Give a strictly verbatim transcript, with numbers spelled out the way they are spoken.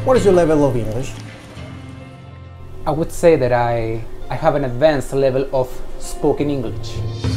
What is your level of English? I would say that I, I have an advanced level of spoken English.